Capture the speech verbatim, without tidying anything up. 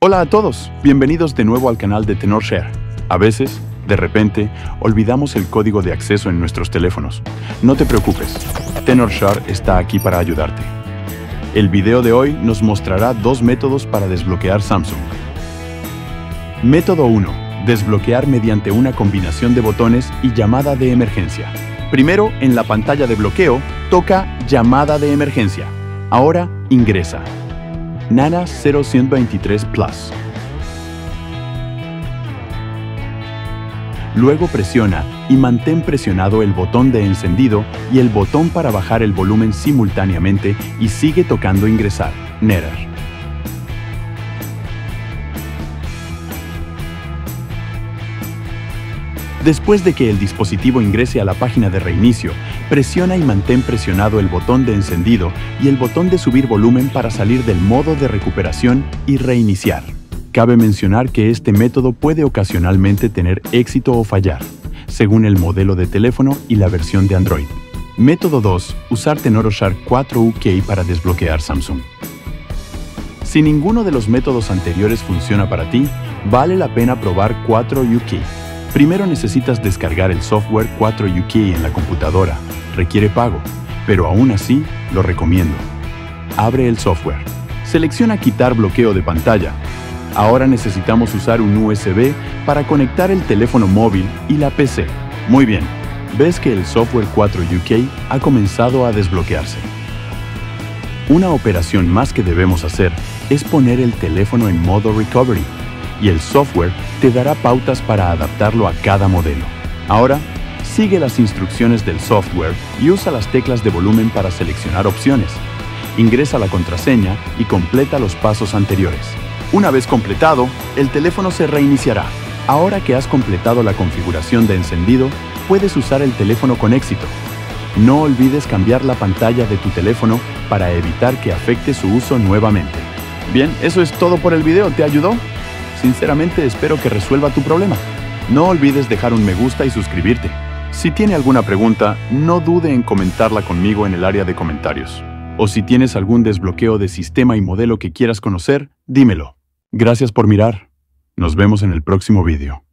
Hola a todos, bienvenidos de nuevo al canal de Tenorshare. A veces, de repente, olvidamos el código de acceso en nuestros teléfonos. No te preocupes, Tenorshare está aquí para ayudarte. El video de hoy nos mostrará dos métodos para desbloquear Samsung. Método uno. Desbloquear mediante una combinación de botones y llamada de emergencia. Primero, en la pantalla de bloqueo, toca Llamada de emergencia. Ahora, ingresa Nana cero uno dos tres Plus. Luego presiona y mantén presionado el botón de encendido y el botón para bajar el volumen simultáneamente y sigue tocando ingresar, Netter. Después de que el dispositivo ingrese a la página de reinicio, presiona y mantén presionado el botón de encendido y el botón de subir volumen para salir del modo de recuperación y reiniciar. Cabe mencionar que este método puede ocasionalmente tener éxito o fallar, según el modelo de teléfono y la versión de Android. Método dos. Usar Tenorshare cuatro U K para desbloquear Samsung. Si ninguno de los métodos anteriores funciona para ti, vale la pena probar cuatro U K. Primero necesitas descargar el software cuatro U K en la computadora. Requiere pago, pero aún así lo recomiendo. Abre el software. Selecciona Quitar bloqueo de pantalla. Ahora necesitamos usar un U S B para conectar el teléfono móvil y la P C. Muy bien, ves que el software cuatro U K ha comenzado a desbloquearse. Una operación más que debemos hacer es poner el teléfono en modo recovery, y el software te dará pautas para adaptarlo a cada modelo. Ahora, sigue las instrucciones del software y usa las teclas de volumen para seleccionar opciones. Ingresa la contraseña y completa los pasos anteriores. Una vez completado, el teléfono se reiniciará. Ahora que has completado la configuración de encendido, puedes usar el teléfono con éxito. No olvides cambiar la pantalla de tu teléfono para evitar que afecte su uso nuevamente. Bien, eso es todo por el video. ¿Te ayudó? Sinceramente espero que resuelva tu problema. No olvides dejar un me gusta y suscribirte. Si tiene alguna pregunta, no dude en comentarla conmigo en el área de comentarios. O si tienes algún desbloqueo de sistema y modelo que quieras conocer, dímelo. Gracias por mirar. Nos vemos en el próximo video.